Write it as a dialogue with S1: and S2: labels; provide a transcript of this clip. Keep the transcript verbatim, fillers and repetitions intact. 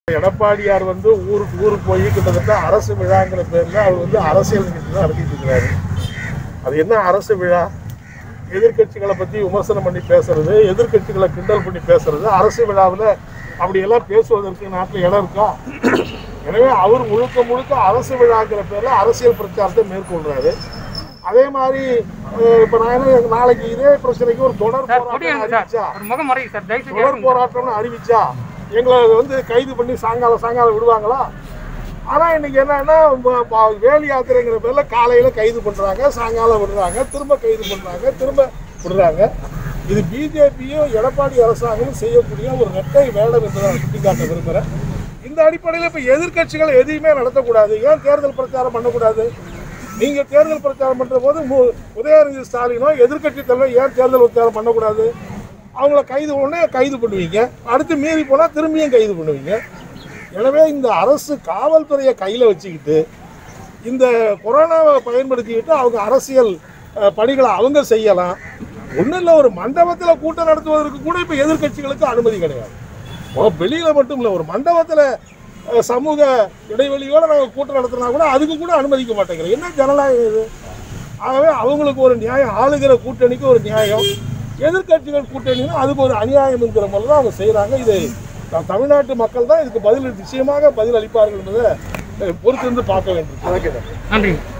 S1: எடப்பாடியார் வந்து ஊருக்கு ஊருக்கு போய் கிட்டத்தட்ட அரசு விழாங்கிற பேர்ல அவர் வந்து அரசியல் நிகழ்ச்சி தான் நடத்திட்டு இருக்கிறாரு. அது என்ன அரசு விழா? எதிர்கட்சிகளை பத்தி விமர்சனம் பண்ணி பேசுறது, எதிர்கட்சிகளை கிண்டல் பண்ணி பேசுறது, அரசு விழாவில் அப்படியெல்லாம் பேசுவதற்கு நாட்டில் இடம் இருக்கா? எனவே அவர் முழுக்க முழுக்க அரசு விழாங்கிற பேர்ல அரசியல் பிரச்சாரத்தை மேற்கொள்றாரு. அதே மாதிரி இப்ப நான் என்ன நாளைக்கு இதே பிரச்சனைக்கு ஒரு தொடர் போராட்டம் அறிவிச்சா தொடர் போராட்டம்னு அறிவிச்சா எங்களை வந்து கைது பண்ணி சாயங்காலம் சாயங்காலம் விடுவாங்களா? ஆனால் இன்னைக்கு என்னன்னா வேலி யாத்திரைங்கிற பேர்ல காலையில கைது பண்றாங்க, சாயங்காலம் விடுறாங்க, திரும்ப கைது பண்றாங்க, திரும்ப விடுறாங்க. இது பிஜேபியும் எடப்பாடி அரசாங்கமும் செய்யக்கூடிய ஒரு ரெட்டை வேடம் என்று நான் சுட்டிக்காட்ட விரும்புகிறேன். இந்த அடிப்படையில் இப்போ எதிர்கட்சிகள் எதையுமே நடத்தக்கூடாது. ஏன் தேர்தல் பிரச்சாரம் பண்ணக்கூடாது? நீங்க தேர்தல் பிரச்சாரம் பண்ற போது உதயநிதி ஸ்டாலினோ எதிர்கட்சி தலைவர் ஏன் தேர்தல் பிரச்சாரம் பண்ணக்கூடாது? அவங்கள கைது உடனே கைது பண்ணுவீங்க, அடுத்து மீறி போனால் திரும்பியும் கைது பண்ணுவீங்க. எனவே இந்த அரசு காவல்துறையை கையில் வச்சுக்கிட்டு இந்த கொரோனாவை பயன்படுத்திக்கிட்டு அவங்க அரசியல் பணிகளை அவங்க செய்யலாம். ஒன்றும் இல்லை, ஒரு மண்டபத்தில் கூட்டம் நடத்துவதற்கு கூட இப்போ எதிர்கட்சிகளுக்கு அனுமதி கிடையாது. வெளியில் மட்டும் இல்லை, ஒரு மண்டபத்தில் சமூக இடைவெளியோடு நாங்கள் கூட்டம் நடத்தினா கூட அதுக்கு கூட அனுமதிக்க மாட்டேங்கிறோம். என்ன ஜனநாயகம் இது? ஆகவே அவங்களுக்கு ஒரு நியாயம், ஆளுகிற கூட்டணிக்கு ஒரு நியாயம், எதிர்கட்சிகள் கூட்டணினா அதுக்கு ஒரு அநியாயம் என்கிற மாதிரி தான் அவங்க செய்கிறாங்க. இது தமிழ்நாட்டு மக்கள் தான் இதுக்கு பதில் நிச்சயமாக பதில் அளிப்பார்கள் என்பதை பொறுத்திருந்து பார்க்க வேண்டும்.
S2: நன்றி.